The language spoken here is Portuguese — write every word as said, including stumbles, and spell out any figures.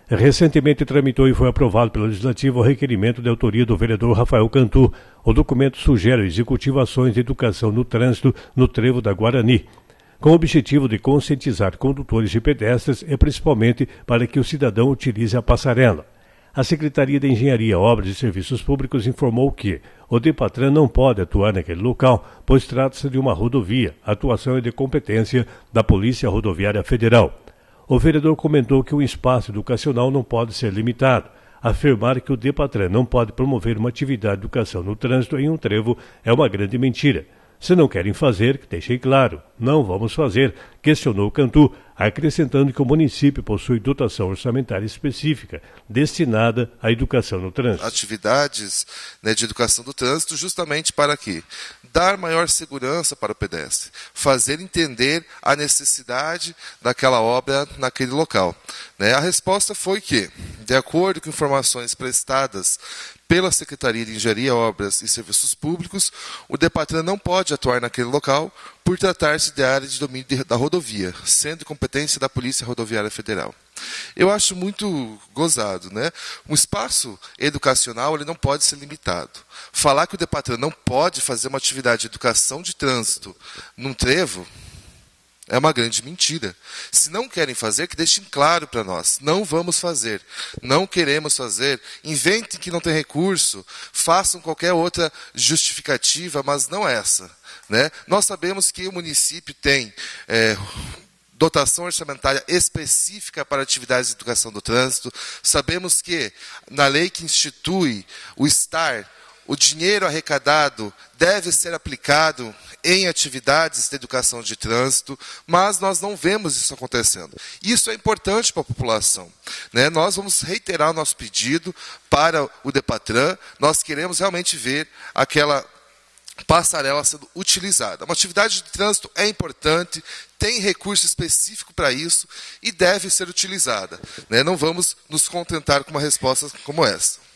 Recentemente tramitou e foi aprovado pelo Legislativo o requerimento de autoria do vereador Rafael Cantu. O documento sugere ao Executivo ações de educação no trânsito no trevo da Guarani, com o objetivo de conscientizar condutores de pedestres e principalmente para que o cidadão utilize a passarela. A Secretaria de Engenharia, Obras e Serviços Públicos informou que o DEPATRAN não pode atuar naquele local, pois trata-se de uma rodovia. A atuação é de competência da Polícia Rodoviária Federal. O vereador comentou que o espaço educacional não pode ser limitado. Afirmar que o DEPATRAN não pode promover uma atividade de educação no trânsito em um trevo é uma grande mentira. Se não querem fazer, que deixem claro, não vamos fazer, questionou Cantu, acrescentando que o município possui dotação orçamentária específica destinada à educação no trânsito. Atividades, né, de educação do trânsito justamente para quê? Dar maior segurança para o pedestre, fazer entender a necessidade daquela obra naquele local. Né? A resposta foi que, de acordo com informações prestadas pela Secretaria de Engenharia, Obras e Serviços Públicos, o DEPATRAN não pode atuar naquele local por tratar-se de área de domínio de, da rodovia, sendo competência da Polícia Rodoviária Federal. Eu acho muito gozado, né? Um espaço educacional ele não pode ser limitado. Falar que o DEPATRAN não pode fazer uma atividade de educação de trânsito num trevo é uma grande mentira. Se não querem fazer, que deixem claro para nós. Não vamos fazer. Não queremos fazer. Inventem que não tem recurso. Façam qualquer outra justificativa, mas não essa. Né? Nós sabemos que o município tem é, dotação orçamentária específica para atividades de educação do trânsito. Sabemos que, na lei que institui o STAR, o dinheiro arrecadado deve ser aplicado em atividades de educação de trânsito, mas nós não vemos isso acontecendo. Isso é importante para a população. Né? Nós vamos reiterar o nosso pedido para o DEPATRAN, nós queremos realmente ver aquela passarela sendo utilizada. Uma atividade de trânsito é importante, tem recurso específico para isso e deve ser utilizada. Né? Não vamos nos contentar com uma resposta como essa.